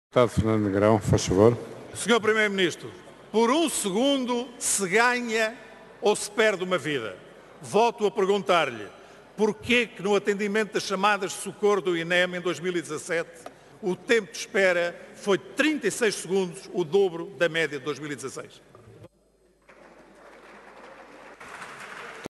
Deputado Fernando Negrão, faz favor. Senhor Primeiro-Ministro, por um segundo se ganha ou se perde uma vida. Volto a perguntar-lhe, porquê que no atendimento das chamadas de socorro do INEM em 2017, o tempo de espera foi 36 segundos, o dobro da média de 2016?